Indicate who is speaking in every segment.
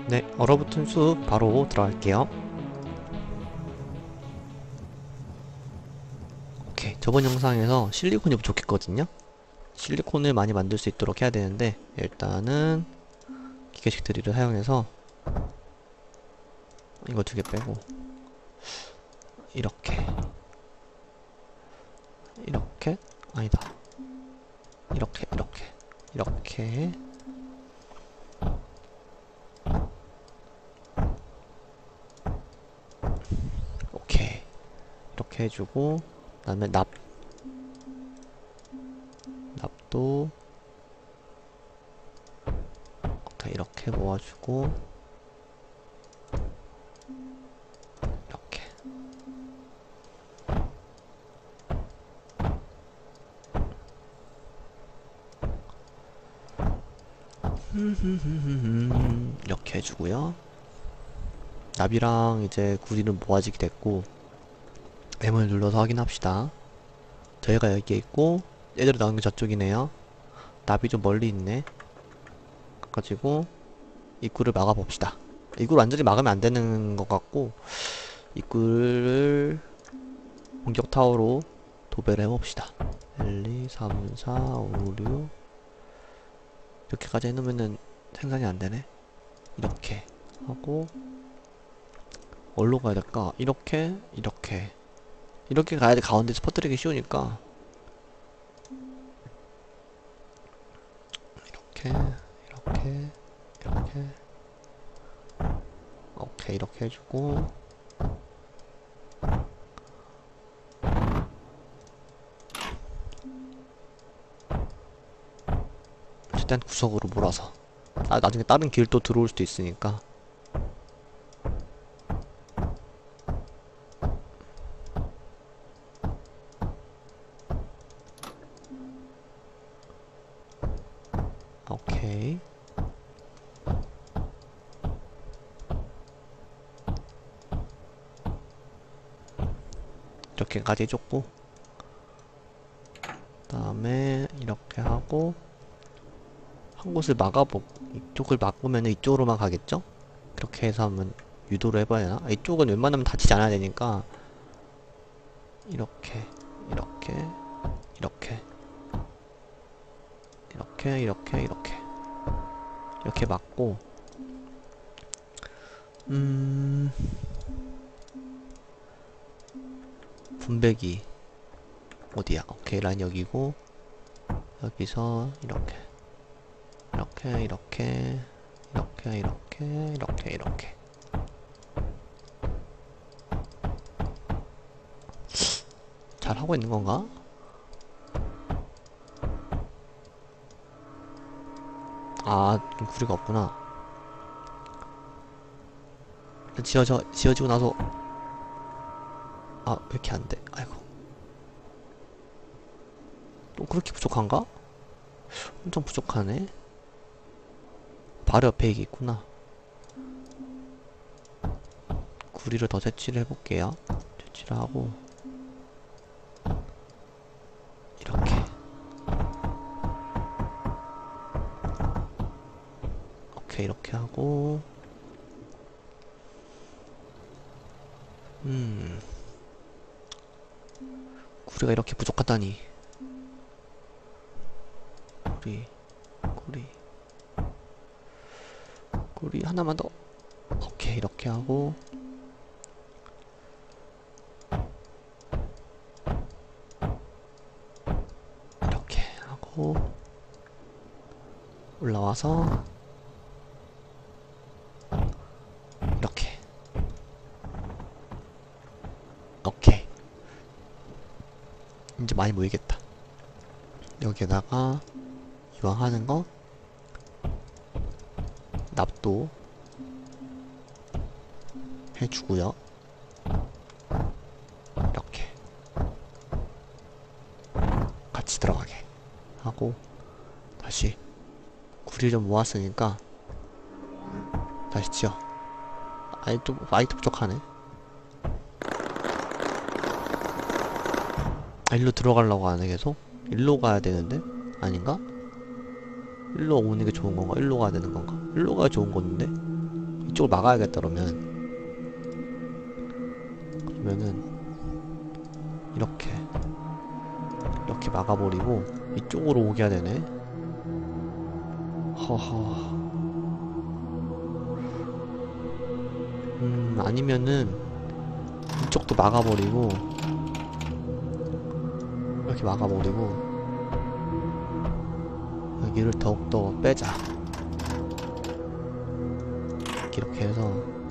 Speaker 1: 네, 얼어붙은 숲 바로 들어갈게요. 오케이, 저번 영상에서 실리콘이 부족했거든요. 실리콘을 많이 만들 수 있도록 해야 되는데 일단은 기계식 드릴을 사용해서 이거 두 개 빼고 이렇게 이렇게 아니다 이렇게 오케이 이렇게 해주고 그 다음에 납도 오케이 이렇게 모아주고 이렇게 이렇게 해주고요. 납이랑 이제 구리는 모아지게 됐고 M을 눌러서 확인합시다. 저희가 여기에 있고 얘들이 나오는 게 저쪽이네요. 납이 좀 멀리 있네. 가지고 입구를 막아봅시다. 입구를 완전히 막으면 안 되는 것 같고 입구를 공격 타워로 도배를 해봅시다. 1, 2, 3, 4, 5, 6 이렇게까지 해놓으면은 생산이 안 되네. 이렇게 하고 어디로 가야 될까? 이렇게 가야 돼. 가운데서 퍼뜨리기 쉬우니까 이렇게 오케이 이렇게 해주고 최대한 구석으로 몰아서 나중에 다른 길도 들어올 수도 있으니까 오케이 이렇게까지 해줬고 그 다음에 이렇게 하고 한 곳을 이쪽을 막으면 이쪽으로만 가겠죠? 그렇게 해서 한번 유도를 해봐야 되나? 이쪽은 웬만하면 다치지 않아야 되니까 이렇게 이렇게 막고 분배기 어디야? 오케이 라인 여기고 여기서 이렇게 잘 하고 있는 건가? 좀 구리가 없구나. 지어지고 나서 왜 이렇게 안 돼? 아이고. 또 그렇게 부족한가? 엄청 부족하네. 바로 옆에 이게 있구나. 구리를 더 채취를 해볼게요. 채취를 하고 이렇게 하고 구리가 이렇게 부족하다니. 구리 하나만 더. 오케이 이렇게 하고 이렇게 하고 올라와서 이렇게 오케이 이제 많이 모이겠다. 여기에다가 이왕 하는 거 납도 해주고요. 이렇게 같이 들어가게 하고 다시 구리 좀 모았으니까 다시 지어. 아이도 부족하네. 일로 들어가려고 하네 계속. 일로 가야 되는데 아닌가? 일로 오는 게 좋은 건가? 일로 가야 되는 건가? 일로 가야 좋은 건데 이쪽을 막아야겠다. 그러면은 이렇게 막아버리고 이쪽으로 오게 해야 되네. 허허. 아니면은 이쪽도 막아버리고 이렇게 막아버리고 여기를 더욱더 빼자. 이렇게 해서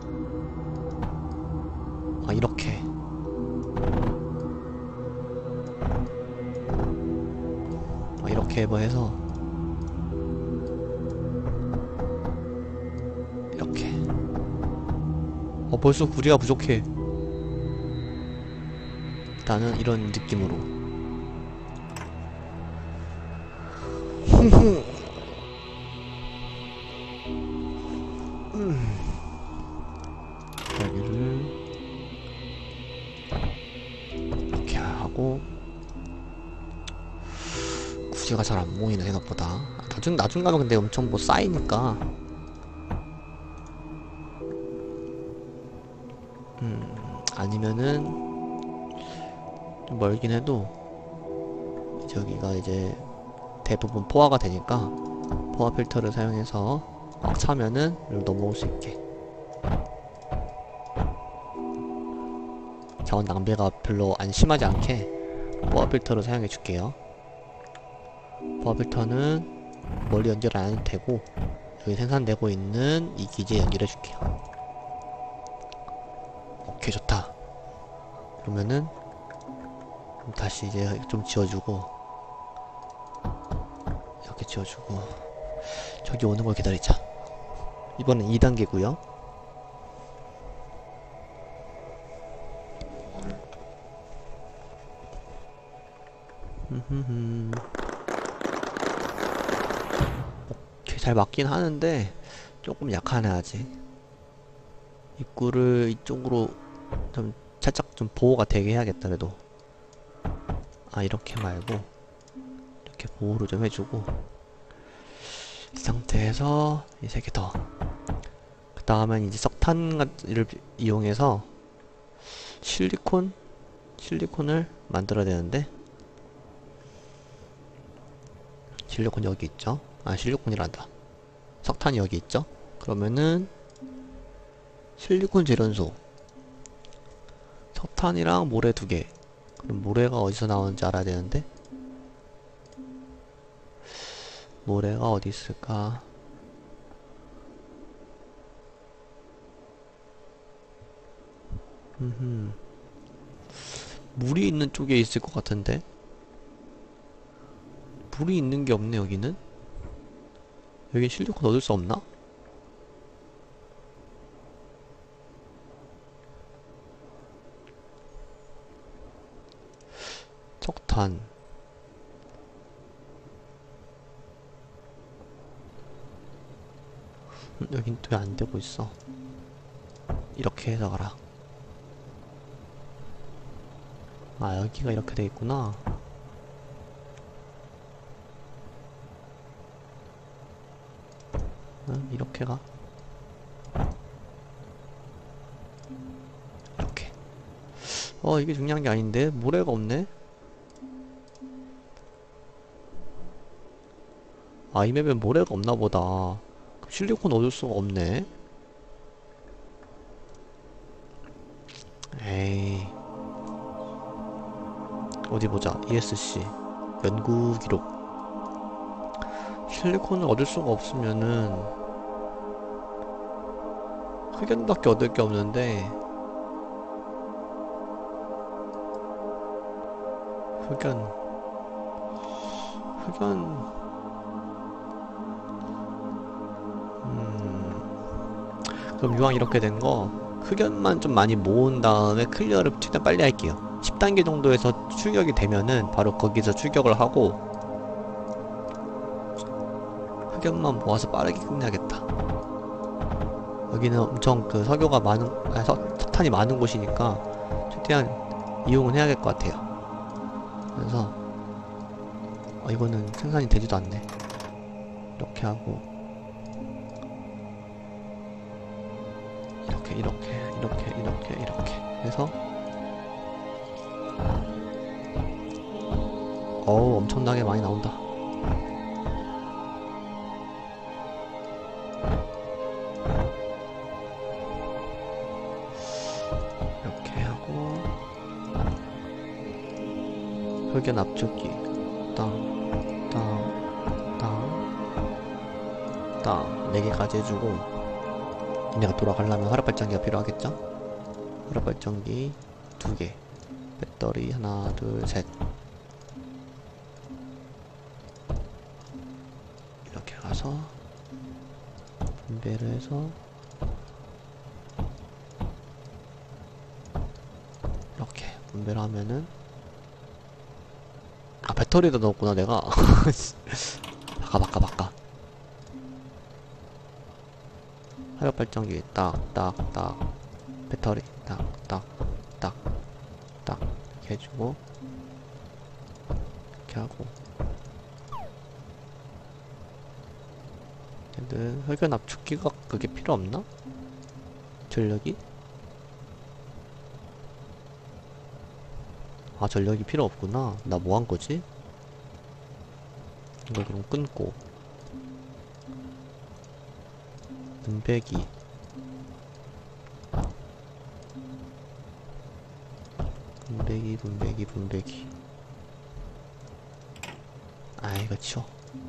Speaker 1: 이렇게 이렇게 뭐 해서 이렇게 벌써 구리가 부족해. 일단은 이런 느낌으로 여기를 이렇게 하고 구리가 잘 안 모이네 생각보다. 나중 가면 근데 엄청 뭐 쌓이니까. 아니면은 좀 멀긴 해도 저기가 이제 대부분 포화가 되니까 포화 필터를 사용해서 꽉 차면은 이걸 넘어올 수 있게 자원 낭비가 별로 안 심하지 않게 포화 필터를 사용해 줄게요. 포화 필터는 멀리 연결 안 해도 되고 여기 생산되고 있는 이 기지에 연결해 줄게요. 오케이, 좋다. 그러면은 다시 이제 좀 지워주고 이렇게 지워주고 저기 오는 걸 기다리자. 이번엔 2단계구요 오케이, 잘 맞긴 하는데 조금 약하네 아직. 입구를 이쪽으로 좀 살짝 좀 보호가 되게 해야겠다. 그래도 이렇게 말고 이렇게 보호를 좀 해주고 이 상태에서 이 3개 더. 그 다음엔 이제 석탄을 이용해서 실리콘을 만들어야 되는데 실리콘 여기 있죠? 실리콘이란다. 석탄이 여기 있죠? 그러면은 실리콘 재련소 석탄이랑 모래 2개. 그럼 모래가 어디서 나오는지 알아야 되는데 모래가 어디 있을까? 물이 있는 쪽에 있을 것 같은데 물이 있는 게 없네. 여기는 여기 실리콘 얻을 수 없나? 석탄 여긴 또 왜 안 되고 있어. 이렇게 해서 가라. 여기가 이렇게 돼 있구나. 이렇게 가. 이렇게. 이게 중요한 게 아닌데 모래가 없네. 이 맵엔 모래가 없나 보다. 실리콘 얻을 수가 없네. 에이. 어디 보자. ESC 연구 기록. 실리콘을 얻을 수가 없으면은 흑연밖에 얻을 게 없는데 흑연 그럼 이왕 이렇게 된 거 흑연만 좀 많이 모은 다음에 클리어를 최대한 빨리 할게요. 10단계 정도에서 출격이 되면은 바로 거기서 출격을 하고 흑연만 모아서 빠르게 끝내야겠다. 여기는 엄청 그 석유가 많은 석탄이 많은 곳이니까 최대한 이용은 해야 될 것 같아요. 그래서 이거는 생산이 되지도 않네. 이렇게 하고 이렇게 해서 어우 엄청나게 많이 나온다. 이렇게 하고 흑연 압축기 땅, 땅, 땅, 땅 4개까지 해주고 얘네가 돌아가려면 화력 발전기가 필요하겠죠? 화력 발전기 2개 배터리 하나 둘 셋 이렇게 가서 분배를 해서 이렇게 분배를 하면은 아 배터리도 넣었구나 내가 바꿔 화력 발전기 딱딱딱 배터리 딱딱딱 이렇게 해주고 이렇게 하고 얘들 흑연 압축기가 그게 필요 없나? 전력이? 아 전력이 필요 없구나. 나 뭐 한 거지? 이걸 그럼 끊고 분배기 분배기 아 이거 치워.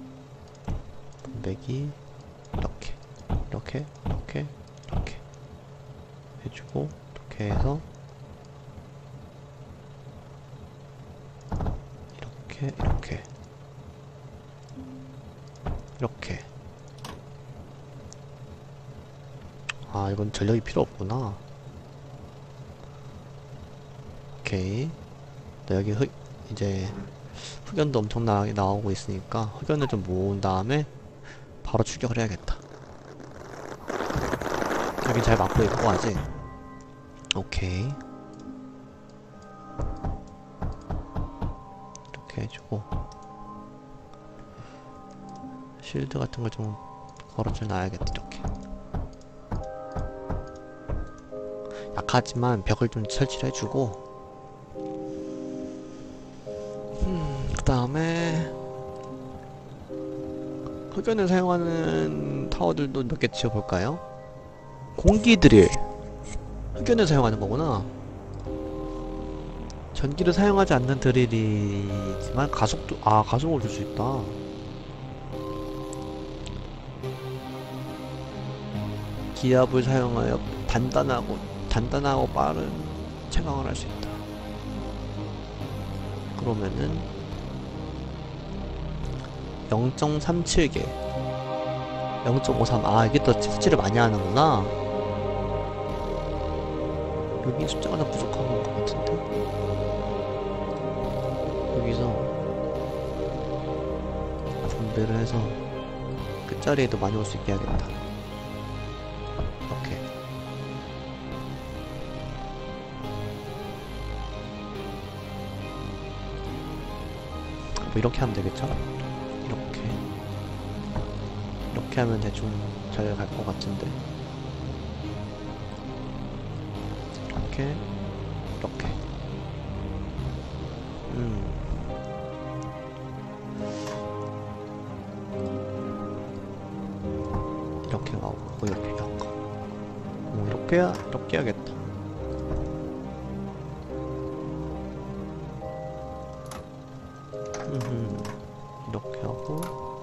Speaker 1: 분배기 이렇게 해주고 이렇게 해서 이렇게 아 이건 전력이 필요 없구나. 오케이. 여기 이제 흑연도 엄청나게 나오고 있으니까 흑연을 좀 모은 다음에 바로 출격을 해야겠다. 여긴 잘 막고 있고 아직. 오케이. 이렇게 해주고 실드 같은 걸 좀 걸어줘 놔야겠다. 이렇게 약하지만 벽을 좀 설치를 해주고 그 다음에 흑연을 사용하는 타워들도 몇 개 지어볼까요? 공기 드릴 흑연을 사용하는 거구나. 전기를 사용하지 않는 드릴이지만 가속을 줄 수 있다. 기압을 사용하여 단단하고 빠른 채광을 할 수 있다. 그러면은 0.37개 0.53 아 이게 또 수치를 많이 하는구나. 여기 숫자가 좀 부족한 것 같은데 여기서 분배를 해서 끝자리에도 많이 올 수 있게 해야겠다. 이렇게 뭐 이렇게 하면 되겠죠? 이렇게 하면 대충 잘 갈 것 같은데 이렇게 이렇게 가고 이렇게 할까? 이렇게 해야겠다. 이렇게 하고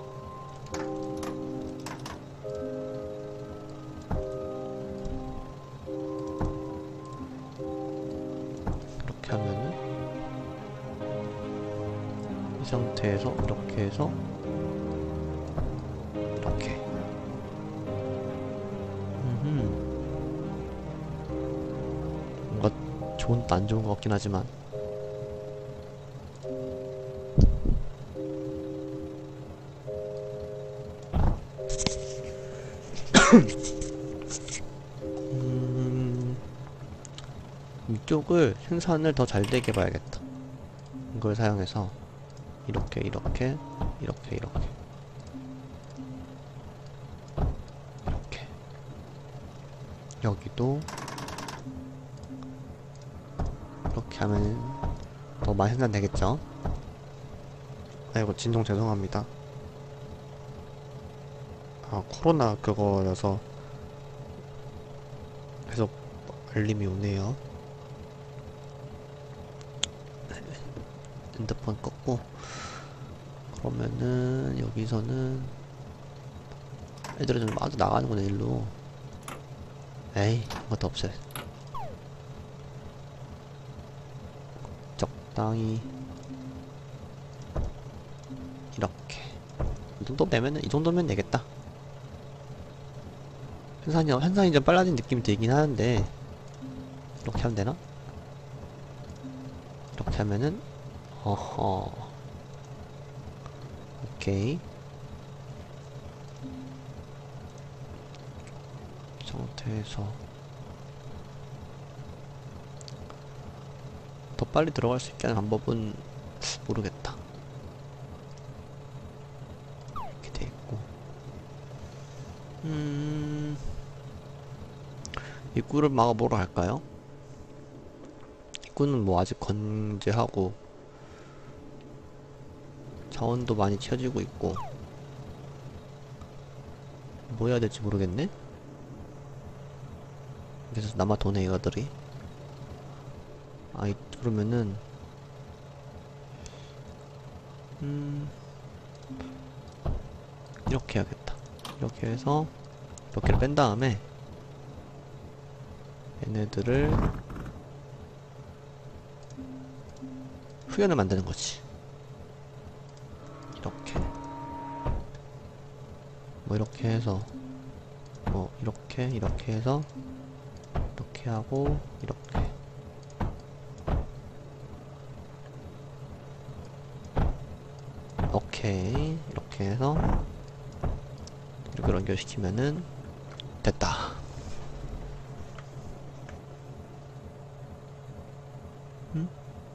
Speaker 1: 이렇게 하면은 이 상태에서 이렇게 해서 이렇게 뭔가 안 좋은 것 같긴 하지만 이쪽을 생산을 더 잘 되게 봐야겠다. 이걸 사용해서 이렇게 여기도 그렇게 하면 더 많이 생산되겠죠? 아이고, 진동 죄송합니다. 아, 코로나 그거여서 계속 알림이 오네요. 핸드폰 껐고, 그러면은 여기서는 애들이 좀 아주 나가는구나 일로. 에이, 아무것도 없어요. 적당히 이렇게 이 정도면 되겠다. 현상이 좀 빨라진 느낌이 들긴 하는데, 이렇게 하면 되나? 이렇게 하면은, 어허, 오케이. 이 상태에서 더 빨리 들어갈 수 있게 하는 방법은 모르겠다. 이렇게 돼 있고, 입구를 막아보러 갈까요? 입구는 뭐 아직 건재하고 자원도 많이 채워지고 있고, 뭐 해야 될지 모르겠네? 그래서 남아 도네 이거들이. 아이, 그러면은 이렇게 해야겠다. 이렇게 해서 몇 개를 뺀 다음에 얘네들을 흡연을 만드는 거지. 이렇게 뭐 이렇게 해서 뭐 이렇게 해서 이렇게 하고 이렇게 오케이. 이렇게 해서 이렇게 연결시키면은 됐다. 응?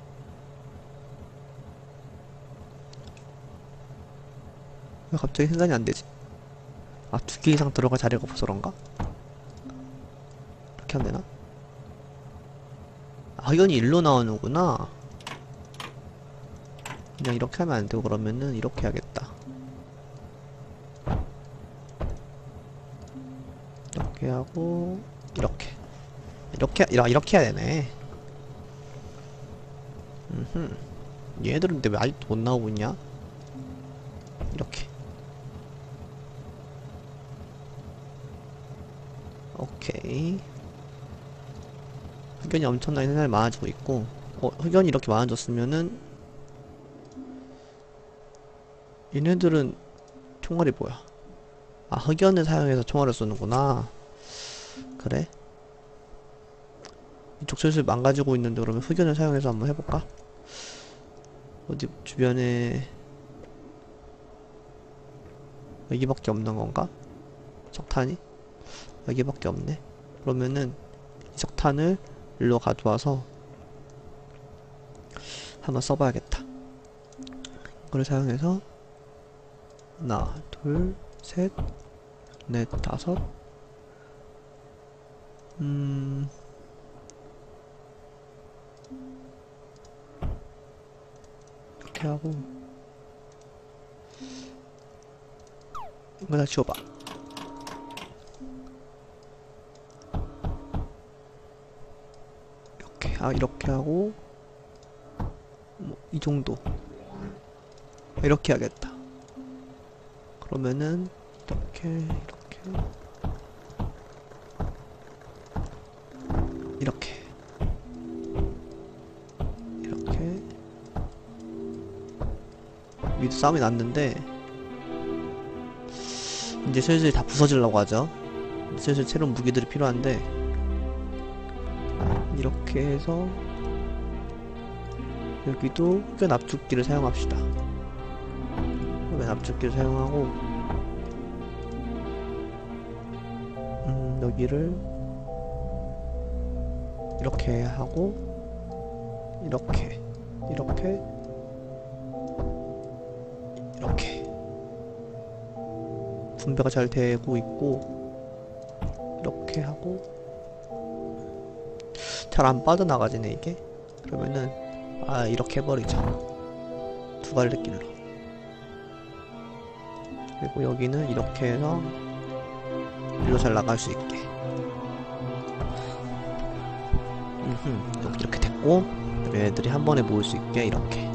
Speaker 1: 왜 갑자기 생산이 안 되지? 아, 2개 이상 들어갈 자리가 없어서 그런가? 이렇게 하면 되나? 아, 이건이 일로 나오는구나. 그냥 이렇게 하면 안 되고, 그러면은 이렇게 해야겠다. 이렇게 하고 이렇게 해야 되네. 얘들은 근데 왜 아직도 못 나오고 있냐? 이렇게. 오케이. 흑연이 엄청나게 생산이 많아지고 있고, 흑연이 이렇게 많아졌으면은 얘네들은 총알이 뭐야? 아, 흑연을 사용해서 총알을 쏘는구나. 그래? 이쪽 슬슬 망가지고 있는데, 그러면 흑연을 사용해서 한번 해볼까? 어디 주변에 여기밖에 없는 건가? 석탄이? 여기밖에 없네. 그러면은 이 석탄을 일로 가져와서 한번 써봐야겠다. 이거를 사용해서 하나, 둘, 셋, 넷, 다섯. 이렇게 하고 이거 다 지워봐. 이렇게 하고 뭐 이 정도. 이렇게 해야겠다. 그러면은 이렇게 위도 싸움이 났는데 이제 슬슬 다 부서지려고 하죠. 슬슬 새로운 무기들이 필요한데, 이렇게 해서 여기도 흡연 압축기를 사용합시다. 흡연 압축기를 사용하고 여기를 이렇게 하고 이렇게 분배가 잘 되고 있고, 이렇게 하고 잘 안 빠져나가지네 이게. 그러면은 이렇게 해버리자. 두 갈래길로. 그리고 여기는 이렇게 해서 일로 잘 나갈 수 있게. 여기 이렇게 됐고, 얘네들이 한 번에 모일 수 있게 이렇게.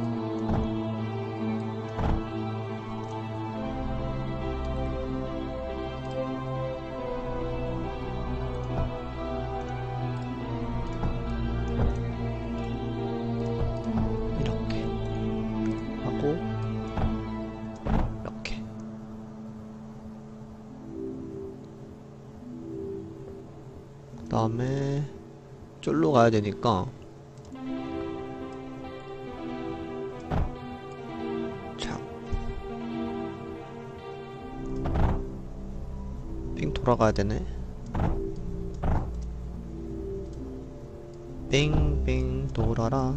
Speaker 1: 이렇게 하고 이렇게. 그 다음에 쫄로 가야 되니까 자, 빙 돌아가야 되네. 빙빙 돌아라.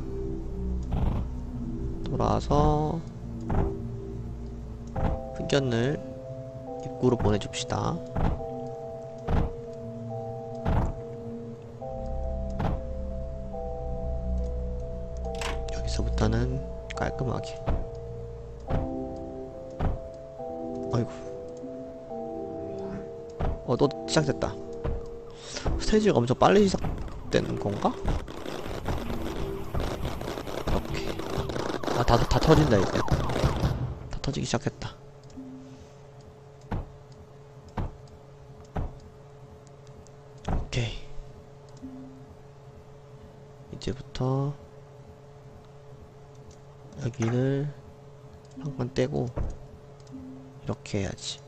Speaker 1: 돌아서 흑연을 입구로 보내줍시다. 여기서부터는 깔끔하게. 아이고. 또 시작됐다. 스테이지가 엄청 빨리 시작되는 건가? 이렇게. 다 터진다, 이제. 다 터지기 시작했다. 오케이. 이제부터 여기를 한 번 떼고 이렇게 해야지.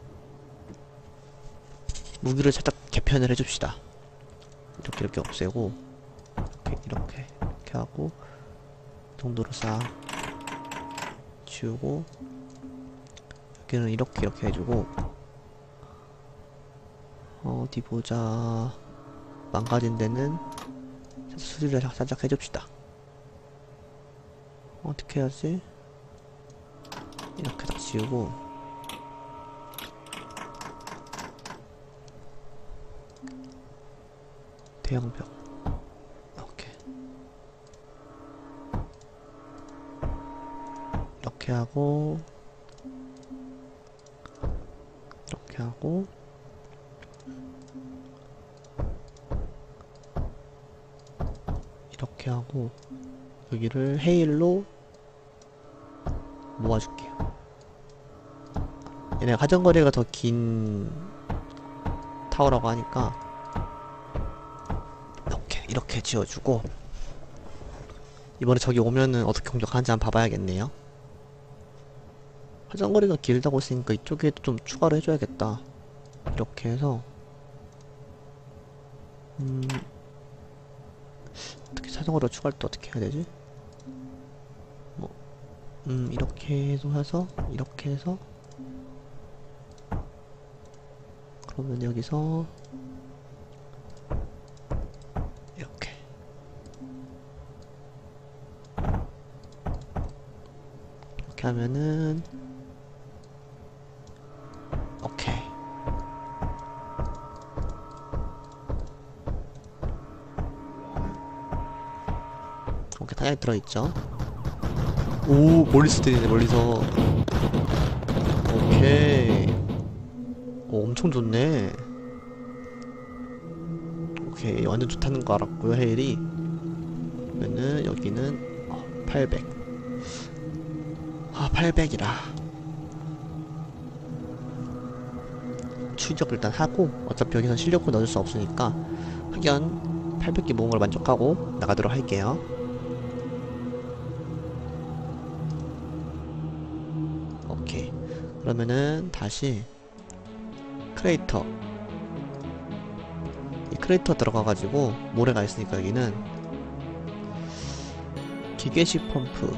Speaker 1: 무기를 살짝 개편을 해줍시다. 이렇게 없애고 이렇게 하고 이 정도로 싹 지우고, 여기는 이렇게 해주고, 어디 보자. 망가진 데는 수리를 살짝 해줍시다. 어떻게 해야지? 이렇게 딱 지우고, 대형벽 이렇게 하고, 이렇게 하고, 이렇게 하고, 여기를 헤일로 모아줄게요. 얘네 가정거리가 더 긴 타워라고 하니까 이렇게 지어주고, 이번에 저기 오면은 어떻게 공격하는지 한번 봐봐야겠네요. 사정거리가 길다고 했으니까 이쪽에도 좀 추가로 해줘야겠다. 이렇게 해서 어떻게 사정거리가 추가할 때 어떻게 해야 되지? 이렇게 해서 이렇게 해서, 그러면 여기서 이렇게 하면은 오케이. 오케이, 타이어 들어있죠? 오, 멀리서 때리네, 멀리서. 오케이. 오, 엄청 좋네. 오케이, 완전 좋다는 거 알았고요, 헤일이. 그러면은 여기는 800. 800이라. 추적 일단 하고, 어차피 여기서 실력을 넣을 수 없으니까 흑연 800개 모은 걸 만족하고 나가도록 할게요. 오케이. 그러면은 다시 크레이터, 이 크레이터 들어가가지고 모래가 있으니까 여기는 기계식 펌프,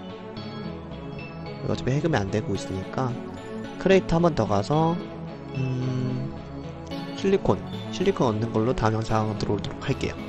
Speaker 1: 어차피 해금이 안되고 있으니까 크레이터 한 번 더 가서 실리콘 얻는 걸로 다음 영상 들어오도록 할게요.